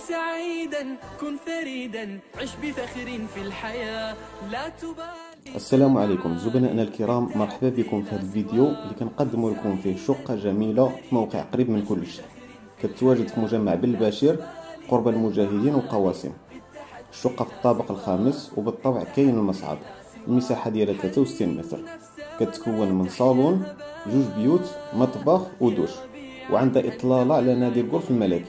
سعيدا كن فريدا عش بفخر في الحياة لا تبالي. السلام عليكم زبنائنا الكرام، مرحبا بكم في هذا الفيديو اللي كنقدم لكم فيه شقة جميلة في موقع قريب من كل شيء، كتواجد في مجمع بلباشير قرب المجاهدين والقواسم. الشقة في الطابق الخامس، وبالطبع كاين المصعد. المساحة ديالها 63 متر، كتكون من صالون، جوج بيوت، مطبخ ودوش، وعندها إطلالة على نادي الغولف الملكي.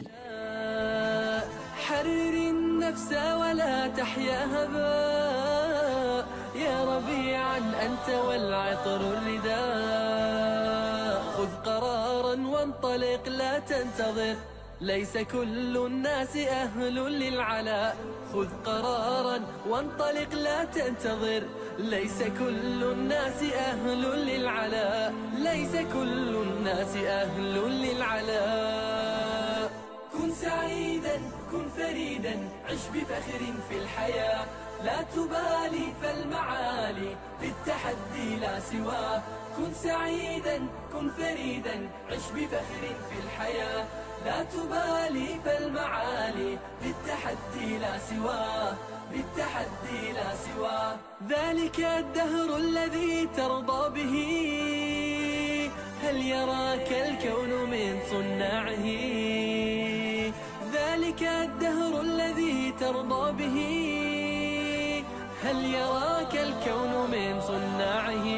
حرر النفس ولا تحيا هباء، يا ربيعا أنت والعطر الرداء. خذ قرارا وانطلق لا تنتظر، ليس كل الناس أهل للعلاء. خذ قرارا وانطلق لا تنتظر، ليس كل الناس أهل للعلاء. ليس كل الناس أهل للعلاء. كن سعيدا كن فريدا عش بفخر في الحياة لا تبالي، فالمعالي بالتحدي لا سواه. كن سعيدا كن فريدا عش بفخر في الحياة لا تبالي، فالمعالي بالتحدي لا سواه. بالتحدي لا سواه. ذلك الدهر الذي ترضى به، هل يراك الكون من صناعه؟ ذلك الدهر الذي ترضى به، هل يراك الكون من صناعه؟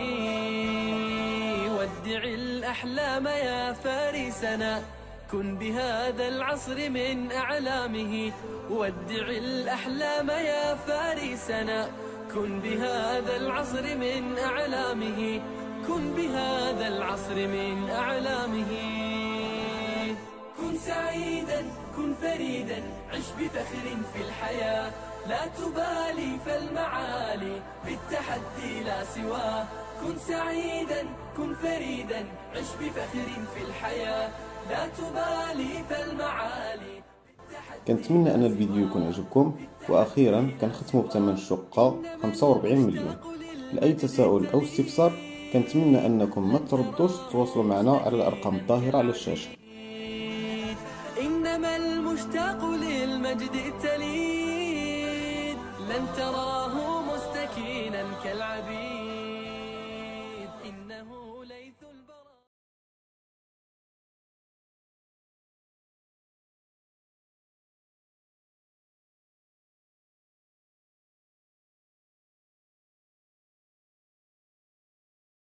ودع الأحلام يا فارسنا، كن بهذا العصر من أعلامه. ودع الأحلام يا فارسنا، كن بهذا العصر من أعلامه. كن بهذا العصر من أعلامه. كن سعيدا كن فريدا عش بفخر في الحياة لا تبالي، فالمعالي بالتحدي لا سواه. كن سعيدا كن فريدا عش بفخر في الحياة لا تبالي، فالمعالي. كنتمنى ان الفيديو يكون عجبكم، واخيرا كنختموا بثمن الشقة 45 مليون. لاي تساؤل او استفسار كنتمنى انكم ما تردوش تواصلوا معنا على الارقام الظاهرة على الشاشة. إنما المشتاق للمجد التليد، لن تراه مستكينا كالعبيد.